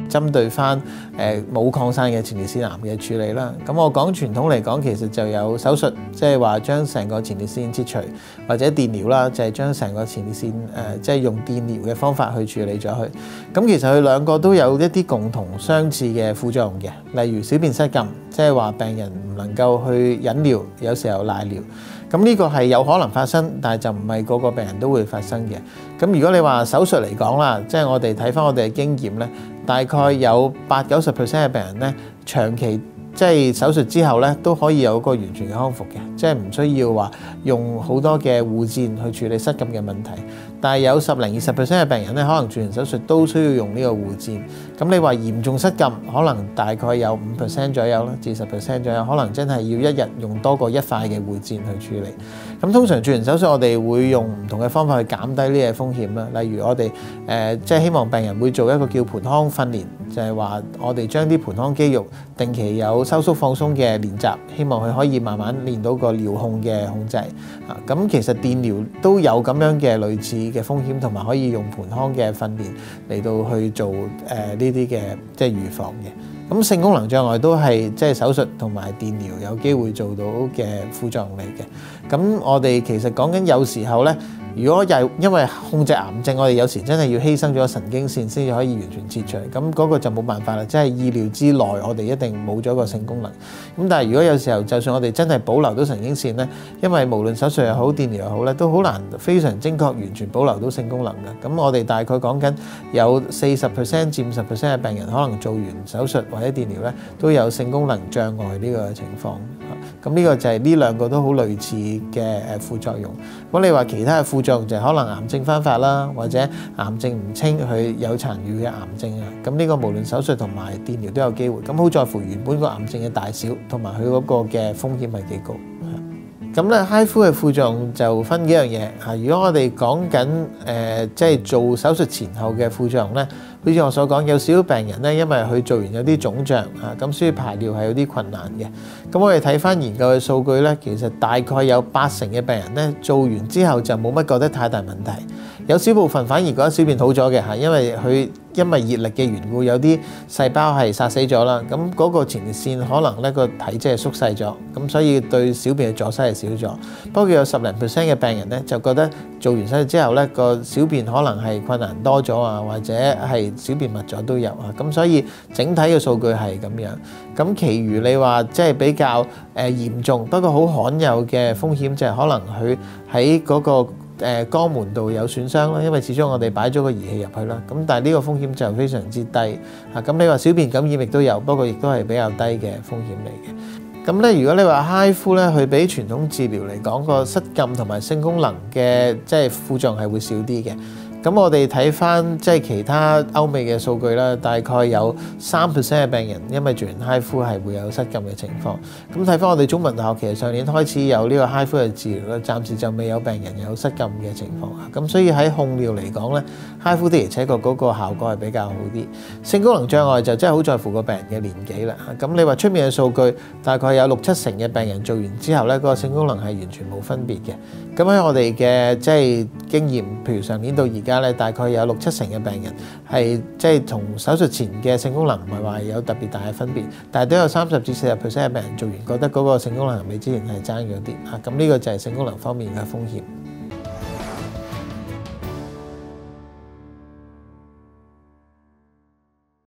針對翻冇擴散嘅前列腺癌嘅處理啦。咁我講傳統嚟講，其實就有手術，即係話將成個前列腺切除，或者電療啦，就係將成個前列腺即係用電療嘅方法去處理咗佢。咁其實佢兩個都有一啲共同相似嘅副作用嘅，例如小便失禁，即係話病人唔能夠去忍尿，有時候賴尿。咁呢個係有可能發生，但係就唔係個個病人都會發生嘅。咁如果你話手術嚟講啦，即係我哋睇翻我哋嘅經驗咧，大概有80-90% 嘅病人咧，長期即係手術之後咧，都可以有一個完全嘅康復嘅，即係唔需要話用好多嘅護墊去處理失禁嘅問題。但係有10-20% 嘅病人咧，可能做完手術都需要用呢個護墊。咁你話嚴重失禁，可能大概有5% 左右啦，至10% 左右，可能真係要一日用多過1塊嘅護墊去處理。咁通常做完手術，我哋會用唔同嘅方法去減低呢個風險啦。例如我哋即係希望病人會做一個叫盆腔訓練，就係話我哋將啲盆腔肌肉定期有收縮放鬆嘅練習，希望佢可以慢慢練到個療控嘅控制。咁其實電療都有咁樣嘅類似嘅風險，同埋可以用盆腔嘅訓練嚟到去做呢啲嘅即係預防嘅。咁性功能障礙都係即係手術同埋電療有機會做到嘅副作用嚟嘅。咁我哋其實講緊有時候咧，如果又因為控制癌症，我哋有時真係要犧牲咗神經線先至可以完全切除，咁嗰個就冇辦法啦，即係意料之內，我哋一定冇咗個性功能。咁但係如果有時候，就算我哋真係保留到神經線咧，因為無論手術又好，電療又好咧，都好難非常精確完全保留到性功能嘅。咁我哋大概講緊有40%至50% 嘅病人，可能做完手術或者電療咧，都有性功能障礙呢個情況。咁呢個就係呢兩個都好類似嘅副作用。咁你話其他嘅副作用就係可能癌症翻發啦，或者癌症唔清佢有殘餘嘅癌症啊。咁呢個無論手術同埋電療都有機會。咁好在乎原本個癌症嘅大小同埋佢嗰個嘅風險係幾高。咁咧HIFU嘅副作用就分幾樣嘢嚇。如果我哋講緊即係做手術前後嘅副作用咧，好似我所講，有少少病人咧，因為佢做完有啲腫脹嚇，咁所以排尿係有啲困難嘅。咁我哋睇翻研究嘅數據咧，其實大概有80%嘅病人咧，做完之後就冇乜覺得太大問題。有少部分反而覺得小便好咗嘅嚇，因為熱力嘅緣故，有啲細胞係殺死咗啦。咁嗰個前列腺可能咧個體積係縮細咗，咁所以對小便嘅阻塞係少咗。不過有10%嘅病人咧就覺得做完手術之後咧個小便可能係困難多咗啊，或者係小便密咗都有啊。咁所以整體嘅數據係咁樣。咁其餘你話即係比較嚴重，不過好罕有嘅風險就係可能佢喺嗰個肛門度有損傷啦，因為始終我哋擺咗個儀器入去啦。咁但係呢個風險就非常之低嚇。咁你話小便感染亦都有，不過亦都係比較低嘅風險嚟嘅。咁咧，如果你話HIFU咧，佢比傳統治療嚟講個失禁同埋性功能嘅即係副作用係會少啲嘅。咁我哋睇翻即係其他歐美嘅數據啦，大概有3% 嘅病人因為做完 HIFU 係會有失禁嘅情況。咁睇翻我哋中文大學，其實上年開始有呢個 HIFU 嘅治療啦，暫時就未有病人有失禁嘅情況啊。咁所以喺控尿嚟講咧，HIFU的而且確嗰個效果係比較好啲。性功能障礙就真係好在乎個病人嘅年紀啦。咁你話出面嘅數據，大概有6-7成嘅病人做完之後咧，嗰個性功能係完全冇分別嘅。咁喺我哋嘅即係經驗，譬如上年到而家咧，大概有6-7成嘅病人係即係同手術前嘅性功能唔係話有特別大嘅分別，但係都有30%至40%嘅病人做完覺得嗰個性功能比之前係爭咗啲嚇。咁呢個就係性功能方面嘅風險。